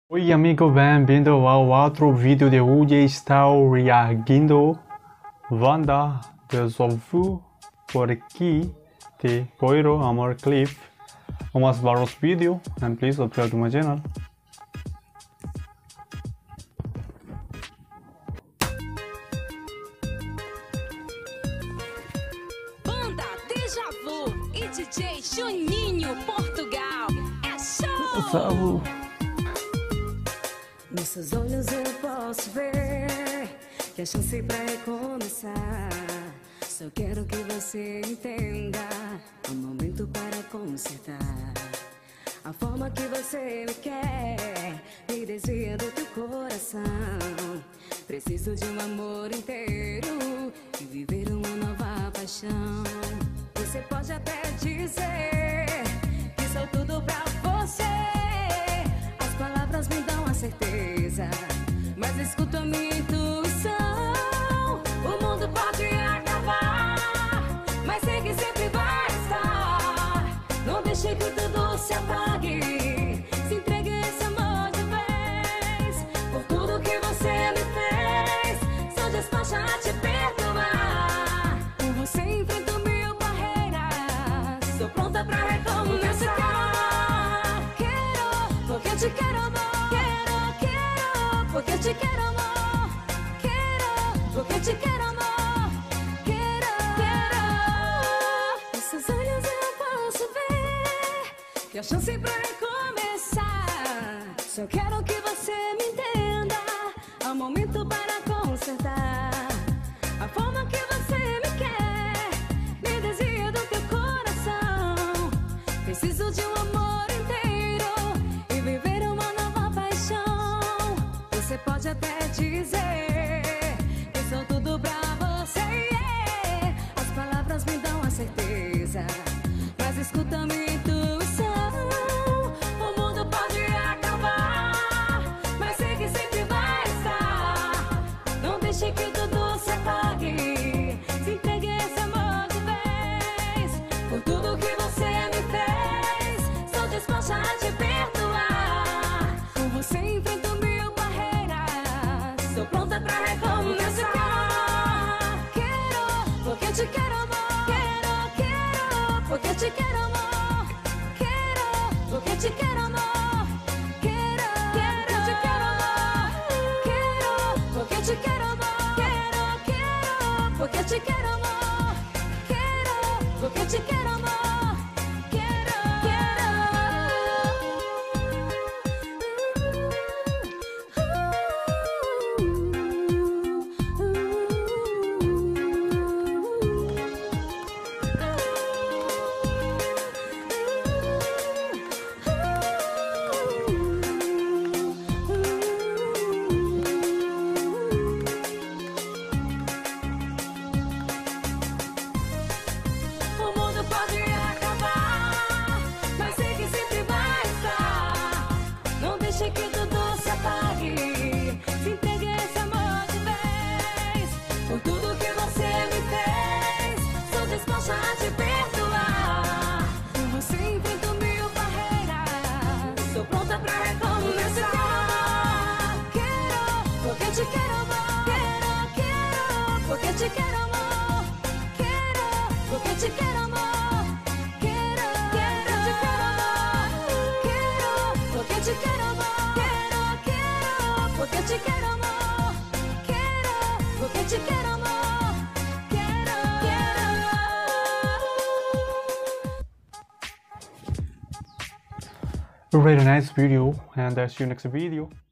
Oi amigo, bem-vindo ao outro vídeo de hoje. Estou reagindo Banda Djavú, Porque, de Quero Amor CLIPE. Vamos para os vídeos, and please subscribe to my channel. Banda Djavú e DJ Juninho, Portugal. É show! Nos seus olhos eu posso ver que a chance pra recomeçar. Só quero que você entenda o momento para consertar. A forma que você me quer me desvia do teu coração. Preciso de um amor inteiro e viver uma nova paixão. Você pode até dizer que sou tudo pra você. As palavras me dão a certeza, mas escuta a minha intuição. O mundo pode acabar, mas sei que sempre vai estar. Não deixe que tudo se apague, se entregue a esse amor de vez. Por tudo que você me fez, sou disposta a te perdoar. Por você enfrento mil barreiras, sou pronta pra recomeçar. Porque eu te quero, amor. Porque eu te quero, amor. Porque eu te quero, amor. Nesses olhos eu posso ver que a chance pra recomeçar. Só quero que você me entenda. Há um momento para consertar. A forma que você me quer me desvia do teu coração. Preciso de um amor inteiro e viver uma nova paixão. Você pode até dizer que sou tudo pra você, yeah. As palavras me dão a certeza, mas escuta a minha intuição. O mundo pode acabar, mas sei que sempre vai estar. Não deixe que tudo se apague, se entregue a esse amor de vez. Por tudo que você me fez, sou disposta a te perdoar. Por você enfrento mil barreiras, sou pronta pra recomeçar. Porque eu te quero, amor. Porque eu te quero, amor. Porque eu te quero, amor. Porque eu te quero, amor. Porque eu te quero, amor. Porque eu te quero, amor. Porque eu te quero, amor. A te perdoar. Você enfrenta mil barreiras, sou pronta pra recomeçar. Porque eu te quero, amor. Porque eu te quero, amor. Porque eu te quero, amor. Porque eu te quero, amor. Porque eu te quero, amor. Porque eu te quero, amor. A really nice video, and I'll see you next video.